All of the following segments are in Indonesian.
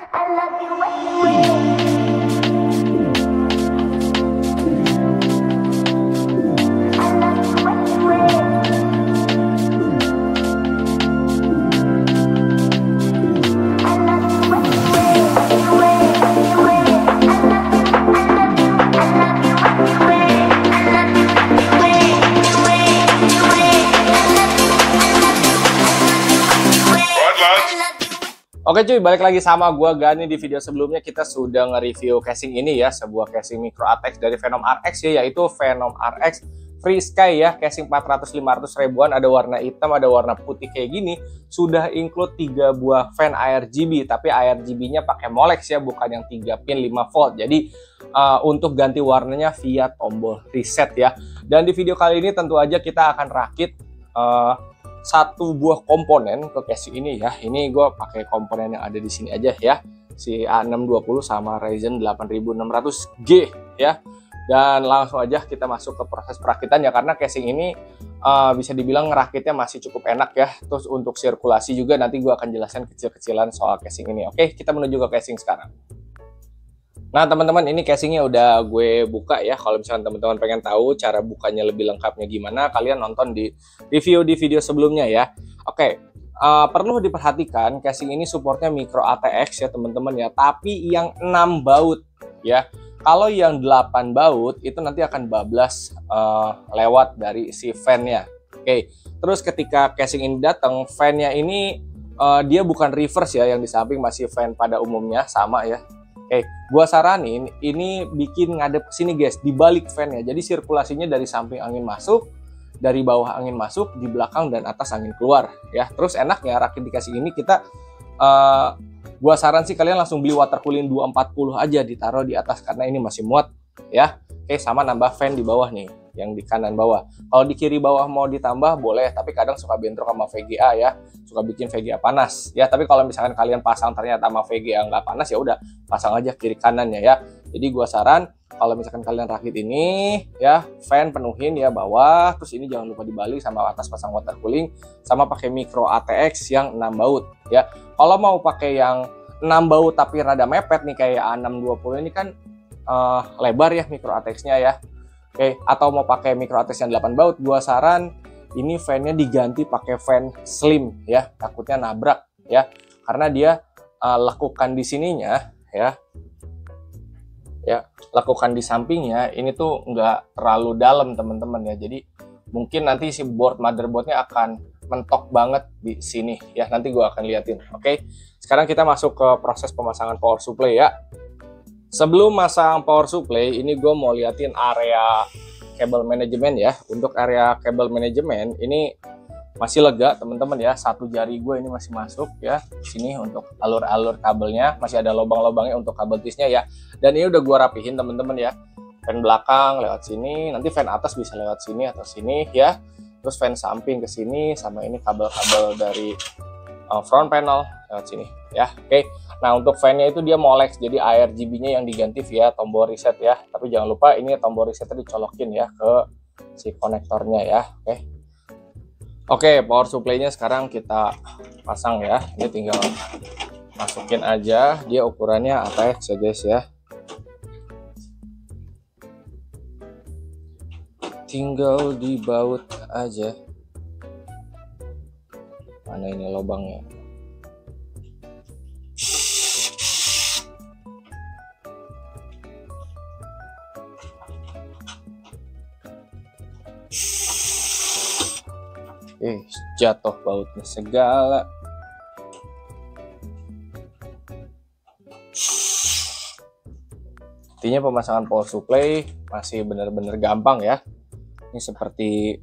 Oke cuy, balik lagi sama gua Gani. Di video sebelumnya kita sudah nge-review casing ini ya, sebuah casing micro ATX dari Venom RX ya, yaitu Venom RX Free Sky ya, casing 400-500 ribuan, ada warna hitam, ada warna putih kayak gini. Sudah include 3 buah fan ARGB, tapi ARGB-nya pakai Molex ya, bukan yang 3 pin 5 volt. Jadi untuk ganti warnanya via tombol reset ya. Dan di video kali ini tentu aja kita akan rakit satu buah komponen ke casing ini ya. Ini gue pakai komponen yang ada di sini aja ya, si A620 sama Ryzen 8600G ya. Dan langsung aja kita masuk ke proses perakitan ya, karena casing ini bisa dibilang ngerakitnya masih cukup enak ya. Terus untuk sirkulasi juga nanti gue akan jelaskan kecil-kecilan soal casing ini. Oke, kita menuju ke casing sekarang. Nah teman-teman, ini casingnya udah gue buka ya. Kalau misalnya teman-teman pengen tahu cara bukanya lebih lengkapnya gimana, kalian nonton di review di video sebelumnya ya. Oke, perlu diperhatikan casing ini supportnya micro ATX ya teman-teman ya, tapi yang 6 baut ya. Kalau yang 8 baut itu nanti akan bablas lewat dari si fan-nya. Oke, terus ketika casing ini datang, fan-nya ini dia bukan reverse ya, yang di samping masih fan pada umumnya sama ya. Oke, gua saranin ini bikin ngadep ke sini guys, di balik fan ya. Jadi sirkulasinya dari samping angin masuk, dari bawah angin masuk, di belakang dan atas angin keluar ya. Terus enaknya rakit dikasih ini kita gua saran sih kalian langsung beli water cooling 240 aja, ditaruh di atas karena ini masih muat ya. Oke, sama nambah fan di bawah nih, yang di kanan bawah. Kalau di kiri bawah mau ditambah boleh, tapi kadang suka bentrok sama VGA ya, suka bikin VGA panas ya. Tapi kalau misalkan kalian pasang ternyata sama VGA nggak panas, ya udah pasang aja kiri kanannya ya. Jadi gua saran kalau misalkan kalian rakit ini ya, fan penuhin ya bawah, terus ini jangan lupa dibalik sama atas pasang water cooling, sama pakai micro ATX yang 6 baut ya. Kalau mau pakai yang 6 baut tapi rada mepet nih kayak A620 ini kan lebar ya micro ATX-nya ya. Oke, atau mau pakai micro ATX yang 8 baut, gua saran ini fan-nya diganti pakai fan slim ya, takutnya nabrak ya, karena dia lakukan di sininya ya, lakukan di sampingnya ini tuh nggak terlalu dalam teman-teman ya. Jadi mungkin nanti si motherboardnya akan mentok banget di sini ya, nanti gua akan liatin. Oke, sekarang kita masuk ke proses pemasangan power supply ya. Sebelum masang power supply, ini gue mau liatin area kabel manajemen ya. Untuk area kabel manajemen ini masih lega teman-teman ya. Satu jari gue ini masih masuk ya. Sini untuk alur-alur kabelnya masih ada lubang-lubangnya untuk kabel tisnya ya. Dan ini udah gue rapihin teman-teman ya. Fan belakang lewat sini, nanti fan atas bisa lewat sini atau sini ya. Terus fan samping ke sini, sama ini kabel-kabel dari front panel lewat sini ya. Oke. Nah untuk fan-nya itu dia Molex, jadi ARGB-nya yang diganti via tombol reset ya. Tapi jangan lupa ini tombol resetnya dicolokin ya ke si konektornya ya. Oke, power supply-nya sekarang kita pasang ya. Ini tinggal masukin aja, dia ukurannya ATX ya guys ya. Tinggal dibaut aja. Mana ini lubangnya? Jatuh bautnya segala. Intinya pemasangan power supply masih benar-benar gampang ya. Ini seperti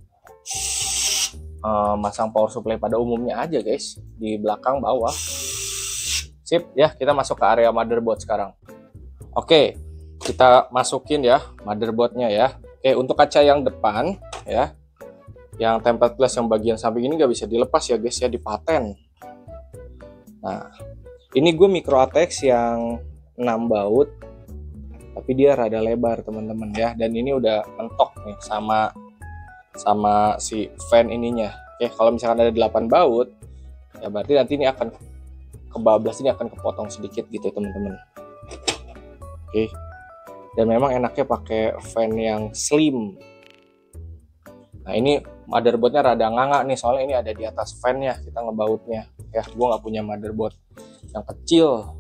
masang power supply pada umumnya aja guys, di belakang bawah. Sip ya, kita masuk ke area motherboard sekarang. Oke, kita masukin ya motherboardnya ya. Oke, untuk kaca yang depan ya, yang tempered glass yang bagian samping ini nggak bisa dilepas ya guys ya, dipaten. Nah ini gue micro ATX yang 6 baut tapi dia rada lebar teman-teman ya, dan ini udah mentok nih sama si fan ininya. Oke, kalau misalkan ada 8 baut ya berarti nanti ini akan kebablas ini akan kepotong sedikit gitu teman-teman. Oke. Dan memang enaknya pakai fan yang slim. Nah ini motherboardnya rada nganga nih, soalnya ini ada di atas fan-nya, kita ngebautnya. Ya, gue nggak punya motherboard yang kecil.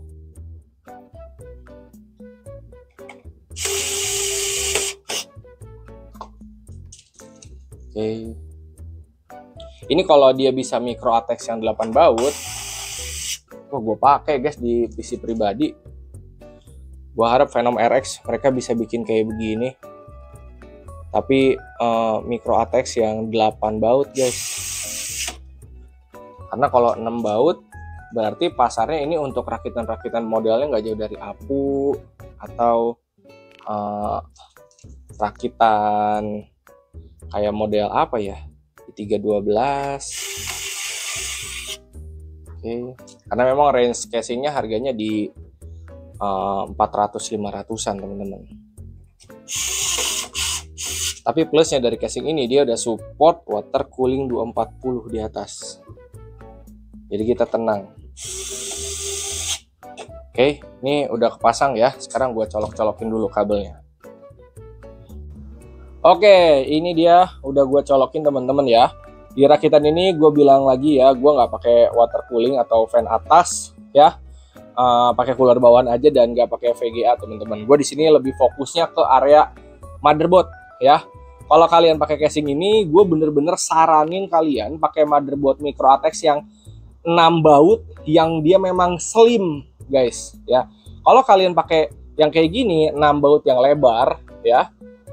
Oke. Ini kalau dia bisa micro ATX yang 8 baut, gue pakai guys di PC pribadi. Gue harap Venom RX mereka bisa bikin kayak begini. Tapi micro ATX yang 8 baut guys. Karena kalau 6 baut berarti pasarnya ini untuk rakitan-rakitan modelnya nggak jauh dari APU atau rakitan kayak model apa ya, 312. Oke. Karena memang range casingnya harganya di 400-500an teman-teman. Tapi plusnya dari casing ini dia udah support water cooling 240 di atas. Jadi kita tenang. Oke, ini udah kepasang ya. Sekarang gua colok-colokin dulu kabelnya. Oke, ini dia udah gue colokin teman-teman ya. Di rakitan ini gue bilang lagi ya, gue nggak pakai water cooling atau fan atas ya, pakai cooler bawaan aja dan nggak pakai VGA teman-teman. Gue di sini lebih fokusnya ke area motherboard ya. Kalau kalian pakai casing ini, gue bener-bener saranin kalian pakai motherboard micro ATX yang 6 baut, yang dia memang slim guys ya. Kalau kalian pakai yang kayak gini 6 baut yang lebar ya,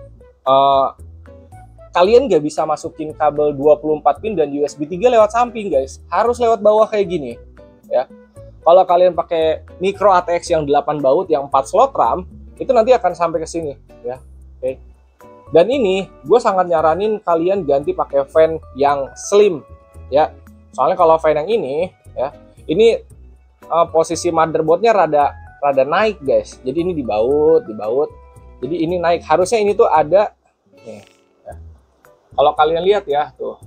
kalian nggak bisa masukin kabel 24 pin dan USB 3 lewat samping guys, harus lewat bawah kayak gini ya. Kalau kalian pakai micro ATX yang 8 baut yang 4 slot RAM, itu nanti akan sampai ke sini ya. Oke. Dan ini gue sangat nyaranin kalian ganti pakai fan yang slim ya. Soalnya kalau fan yang ini ya, ini posisi motherboardnya rada naik guys. Jadi ini dibaut. Jadi ini naik, harusnya ini tuh ada nih ya. Kalau kalian lihat ya tuh.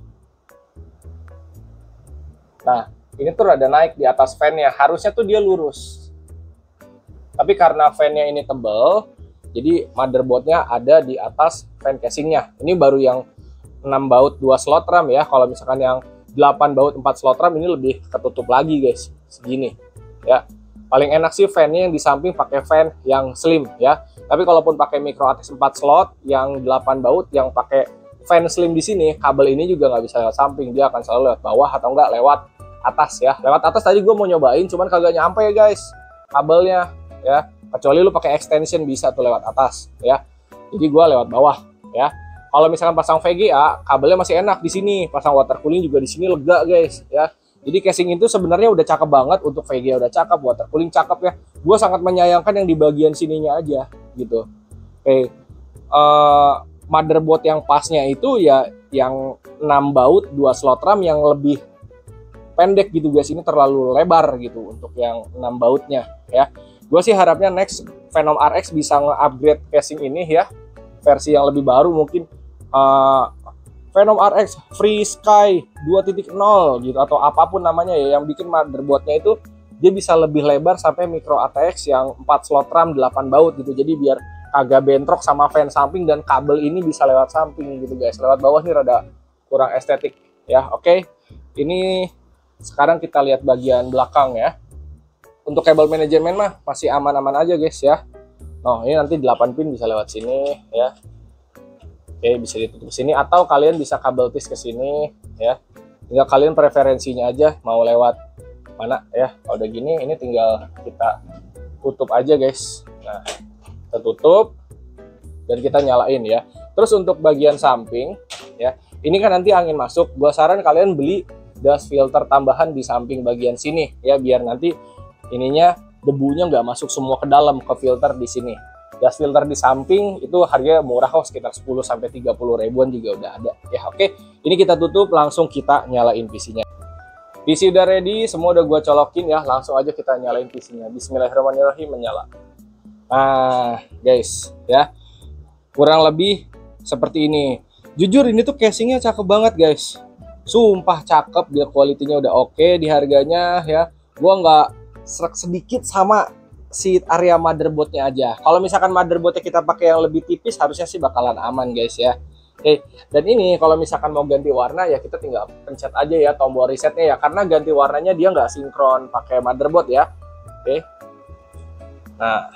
Nah, ini tuh rada naik di atas fan-nya, harusnya tuh dia lurus. Tapi karena fan-nya ini tebal, jadi motherboardnya ada di atas fan casingnya. Ini baru yang 6 baut 2 slot RAM ya. Kalau misalkan yang 8 baut 4 slot RAM ini lebih ketutup lagi guys, segini ya. Paling enak sih fan-nya yang di samping pakai fan yang slim ya. Tapi kalaupun pakai micro ATX 4 slot yang 8 baut yang pakai fan slim di sini, kabel ini juga nggak bisa lewat samping, dia akan selalu lewat bawah atau enggak lewat atas ya. Lewat atas tadi gue mau nyobain, cuman kagak nyampe ya guys kabelnya ya. Kecuali lu pakai extension bisa tuh lewat atas ya. Jadi gue lewat bawah ya. Kalau misalkan pasang VGA, kabelnya masih enak di sini. Pasang water cooling juga di sini lega guys ya. Jadi casing itu sebenarnya udah cakep banget, untuk VGA udah cakep, water cooling cakep ya. Gue sangat menyayangkan yang di bagian sininya aja gitu. Oke. Motherboard yang pasnya itu ya yang 6 baut 2 slot RAM yang lebih pendek gitu guys. Ini terlalu lebar gitu untuk yang 6 bautnya ya. Gue sih harapnya next Venom RX bisa nge-upgrade casing ini ya, versi yang lebih baru, mungkin Venom RX Free Sky 2.0 gitu atau apapun namanya ya, yang bikin motherboardnya itu dia bisa lebih lebar sampai micro ATX yang 4 slot RAM 8 baut gitu. Jadi biar agak bentrok sama fan samping dan kabel ini bisa lewat samping gitu guys. Lewat bawah nih rada kurang estetik ya. Oke. Ini sekarang kita lihat bagian belakang ya. Untuk kabel manajemen mah masih aman-aman aja guys ya. Nah, ini nanti 8 pin bisa lewat sini ya. Oke, bisa ditutup sini atau kalian bisa kabel tis ke sini ya. Tinggal kalian preferensinya aja mau lewat mana ya. Kalau udah gini ini tinggal kita tutup aja guys. Nah, kita tutup dan kita nyalain ya. Terus untuk bagian samping ya, ini kan nanti angin masuk. Gua saran kalian beli dust filter tambahan di samping bagian sini ya, biar nanti ininya debunya nggak masuk semua ke dalam, ke filter di sini. Dust filter di samping itu harganya murah kok, sekitar 10-30 ribuan juga udah ada ya. Oke, ini kita tutup, langsung kita nyalain PC-nya. PC udah ready, semua udah gua colokin ya, langsung aja kita nyalain PC-nya. Bismillahirrahmanirrahim, menyala. Nah guys ya, kurang lebih seperti ini. Jujur ini tuh casingnya cakep banget guys, sumpah cakep, dia kualitinya udah oke, di harganya ya. Gua serak sedikit sama si area motherboardnya aja. Kalau misalkan motherboardnya kita pakai yang lebih tipis, harusnya sih bakalan aman guys ya. Oke, dan ini kalau misalkan mau ganti warna ya kita tinggal pencet aja ya tombol resetnya ya, karena ganti warnanya dia nggak sinkron pakai motherboard ya. Oke, nah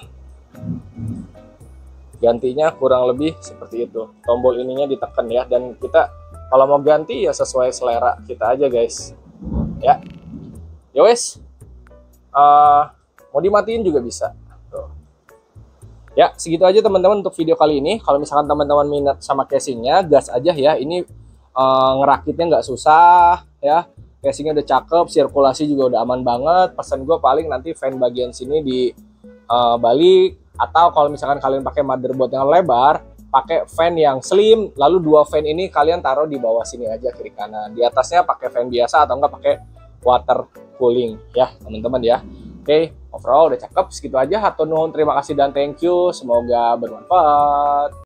gantinya kurang lebih seperti itu. Tombol ininya ditekan ya, dan kita kalau mau ganti ya sesuai selera kita aja guys. Ya, ya wes. Mau dimatiin juga bisa. Tuh. Ya, segitu aja teman-teman untuk video kali ini. Kalau misalkan teman-teman minat sama casingnya, gas aja ya. Ini ngerakitnya nggak susah ya. Casingnya udah cakep, sirkulasi juga udah aman banget. Pesan gue paling nanti fan bagian sini dibalik, atau kalau misalkan kalian pakai motherboard yang lebar, pakai fan yang slim, lalu 2 fan ini kalian taruh di bawah sini aja kiri kanan. Di atasnya pakai fan biasa atau enggak pakai water cooling ya teman-teman ya. Oke, overall udah cakep, segitu aja. Hatur nuhun, terima kasih dan thank you. Semoga bermanfaat.